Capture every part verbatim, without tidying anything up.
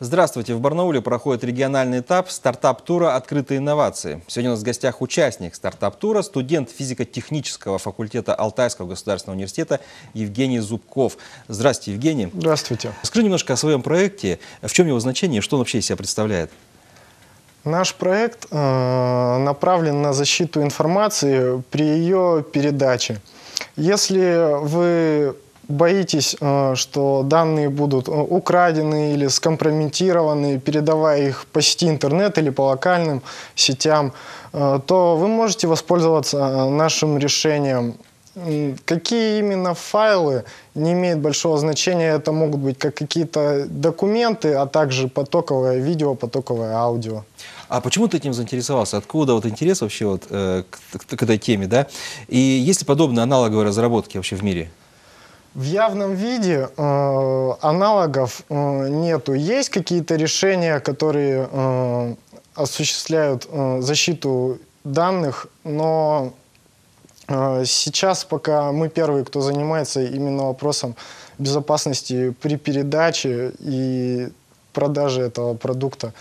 Здравствуйте! В Барнауле проходит региональный этап стартап-тура «Открытые инновации». Сегодня у нас в гостях участник стартап-тура, студент физико-технического факультета Алтайского государственного университета Евгений Зубков. Здравствуйте, Евгений. Здравствуйте. Расскажи немножко о своем проекте. В чем его значение и что он вообще из себя представляет? Наш проект э, направлен на защиту информации при ее передаче. Если вы боитесь, что данные будут украдены или скомпрометированы, передавая их по сети интернет или по локальным сетям, то вы можете воспользоваться нашим решением. Какие именно файлы, не имеет большого значения. Это могут быть как какие-то документы, а также потоковое видео, потоковое аудио. А почему ты этим заинтересовался? Откуда вот интерес вообще вот, э, к, к этой теме, да? И есть ли подобные аналоговые разработки вообще в мире? В явном виде э, аналогов э, нету. Есть какие-то решения, которые э, осуществляют э, защиту данных, но э, сейчас пока мы первые, кто занимается именно вопросом безопасности при передаче и продаже этого продукта.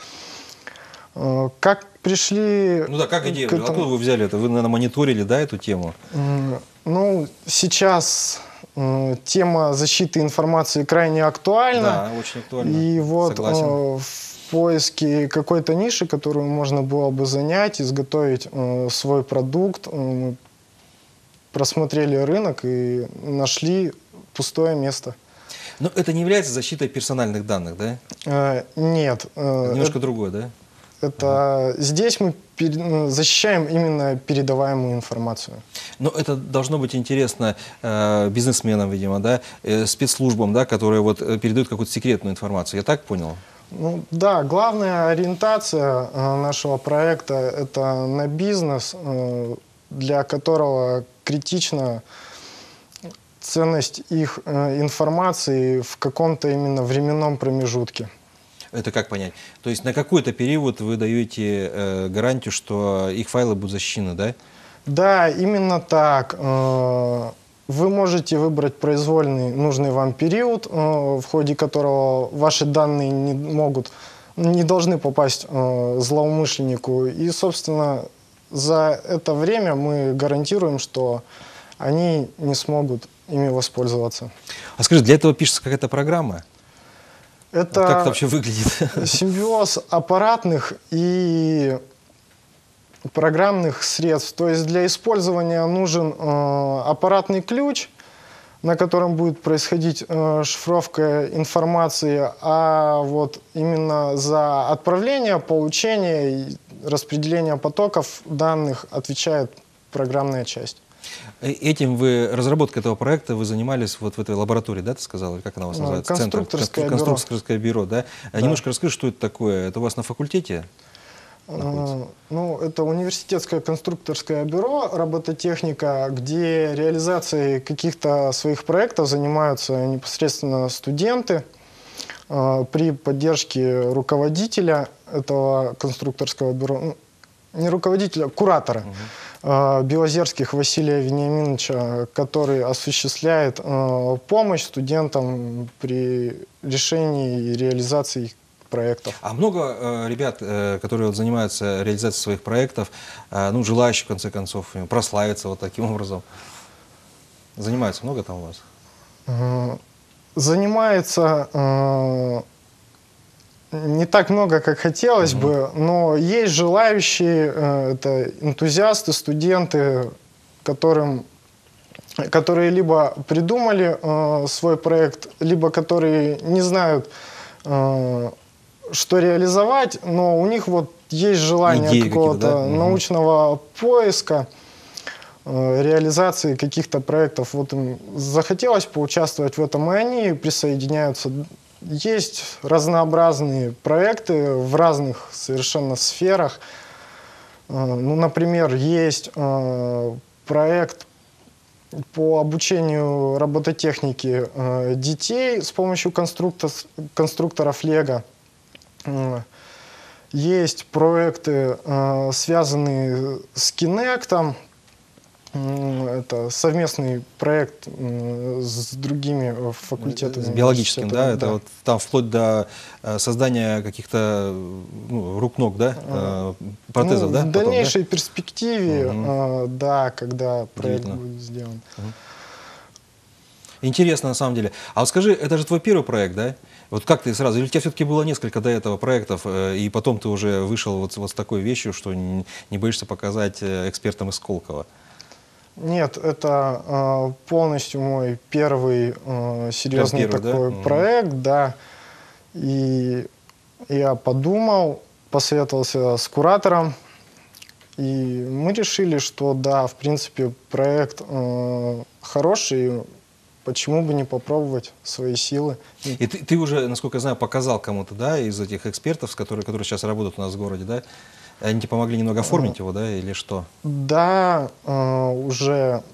Э, как пришли... Ну да, как идея? Этому... Откуда вы взяли это? Вы, наверное, мониторили, да, эту тему? Э, ну, сейчас... Тема защиты информации крайне актуальна. Да, очень актуальна. И вот Согласен. в поиске какой-то ниши, которую можно было бы занять, изготовить свой продукт, мы просмотрели рынок и нашли пустое место. Но это не является защитой персональных данных, да? Нет. Немножко это, другое, да? Это ага. Здесь мы защищаем именно передаваемую информацию. Но это должно быть интересно э, бизнесменам, видимо, да, э, спецслужбам, да, которые вот передают какую-то секретную информацию. Я так понял? Ну, да, главная ориентация э, нашего проекта – это на бизнес, э, для которого критична ценность их э, информации в каком-то именно временном промежутке. Это как понять? То есть на какой-то период вы даете э, гарантию, что их файлы будут защищены, да? Да, именно так. Вы можете выбрать произвольный, нужный вам период, в ходе которого ваши данные не могут, не должны попасть злоумышленнику. И, собственно, за это время мы гарантируем, что они не смогут ими воспользоваться. А скажи, для этого пишется какая-то программа? Это вот как это вообще выглядит? Симбиоз аппаратных и программных средств. То есть для использования нужен э, аппаратный ключ, на котором будет происходить э, шифровка информации, а вот именно за отправление, получение и распределение потоков данных отвечает программная часть. Этим вы, разработкой этого проекта, вы занимались вот в этой лаборатории, да, ты сказала? Как она у вас называется? Конструкторское Центр, бюро. Конструкторское бюро, да? Да. Немножко расскажи, что это такое? Это у вас на факультете находится? Ну, это университетское конструкторское бюро, робототехника, где реализацией каких-то своих проектов занимаются непосредственно студенты при поддержке руководителя этого конструкторского бюро, не руководителя, куратора. Угу. Белозерских Василия Вениаминовича, который осуществляет э, помощь студентам при решении и реализации их проектов. А много э, ребят, э, которые вот, занимаются реализацией своих проектов, э, ну, желающих, в конце концов, прославиться вот таким образом? Занимаются много там у вас? Э, занимается... Э, Не так много, как хотелось mm-hmm. бы, но есть желающие, это энтузиасты, студенты, которым, которые либо придумали э, свой проект, либо которые не знают, э, что реализовать, но у них вот есть желание какого-то да? научного mm-hmm. поиска, э, реализации каких-то проектов. Вот им захотелось поучаствовать в этом, и они присоединяются. Есть разнообразные проекты в разных совершенно сферах. Ну, например, есть проект по обучению робототехники детей с помощью конструкторов Лего. Есть проекты, связанные с Kinect. М, Это совместный проект м, с другими э, факультетами. С биологическим, да? университета, Это вот там вплоть до э, создания каких-то ну, рук-ног, да? Э, протезов, Ну, да? в Потом, да? дальнейшей перспективе, Мгм. э, да, когда проект Удивительно. будет сделан. Интересно, на самом деле. А вот скажи, это же твой первый проект, да? Вот как ты сразу, или у тебя все-таки было несколько до этого проектов, э, и потом ты уже вышел вот, с- вот с такой вещью, что не, не боишься показать э, экспертам из Сколково? Нет, это э, полностью мой первый э, серьезный первый, да? такой Мгм. проект, да. И я подумал, посоветовался с куратором, и мы решили, что да, в принципе, проект э, хороший, почему бы не попробовать свои силы. И ты, ты уже, насколько я знаю, показал кому-то, да, из этих экспертов, с которые, которые сейчас работают у нас в городе, да? Они тебе помогли немного оформить его, да, или что? Да, э, уже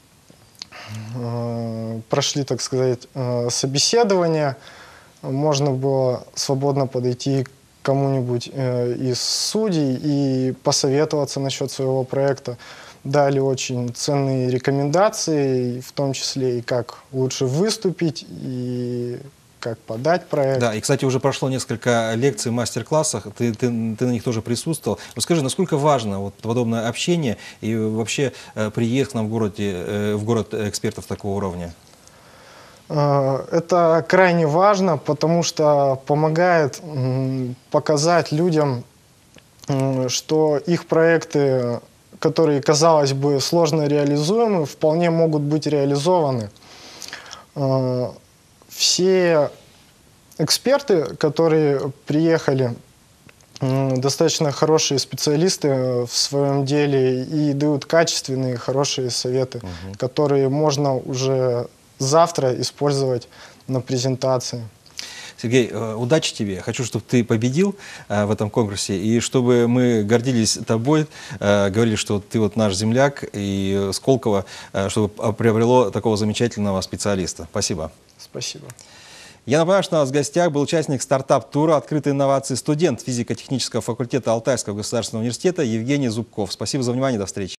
э, прошли, так сказать, э, собеседования. Можно было свободно подойти к кому-нибудь э, из судей и посоветоваться насчет своего проекта. Дали очень ценные рекомендации, в том числе и как лучше выступить, и как подать проект. Да, и, кстати, уже прошло несколько лекций, мастер-классах, ты, ты, ты на них тоже присутствовал. Вот скажи, насколько важно вот подобное общение и вообще э, приезд к нам в, городе, э, в город экспертов такого уровня? Э, Это крайне важно, потому что помогает м, показать людям, м, что их проекты, которые, казалось бы, сложно реализуемы, вполне могут быть реализованы. Э, Все эксперты, которые приехали, м, достаточно хорошие специалисты в своем деле и дают качественные, хорошие советы, которые можно уже завтра использовать на презентации. Сергей, э, удачи тебе. Хочу, чтобы ты победил э, в этом конкурсе, и чтобы мы гордились тобой, э, говорили, что ты вот наш земляк, и Сколково, э, чтобы приобрело такого замечательного специалиста. Спасибо. Спасибо. Я напоминаю, что у нас в гостях был участник стартап-тура «Открытые инновации», студент физико-технического факультета Алтайского государственного университета Евгений Зубков. Спасибо за внимание, до встречи.